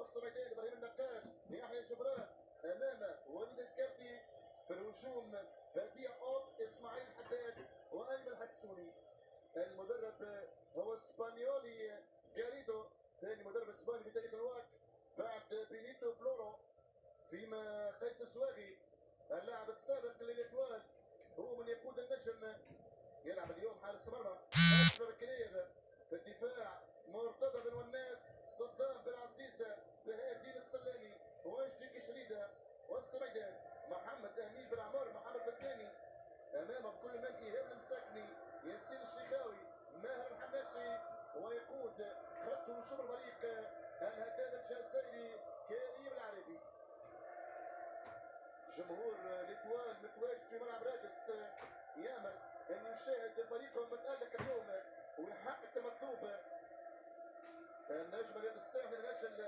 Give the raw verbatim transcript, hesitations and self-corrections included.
وسط ميدان ابراهيم النقاش يحيى جبران امام وليد الكارتي في الهجوم بديع اوت اسماعيل حداد وايمن حسوني. المدرب هو اسبانيولي جاريدو، ثاني مدرب اسباني في تاريخ الواك بعد بينيتو فلورو، فيما قيس السواغي اللاعب السابق للاتوال هو من يقود النجم يلعب اليوم حارس مرمى. اشرف كرير في الدفاع مرتضى بن وناس، صدام بن عزيزه، بهاء الدين السلامي، وجدي كشريده، وسط ميدان محمد امين بن عمار، محمد بن امامهم كل من ايهاب المساكني، ياسين الشيخاوي، ماهر الحناشي، ويقود خط هجوم الفريق الهداف الجزائري كريم العربي. جمهور ليتوال متواجد في ملعب رادس يامل ان يشاهد فريقهم متالق اليوم ويحقق المطلوب. النجم رياض الساحل من اجل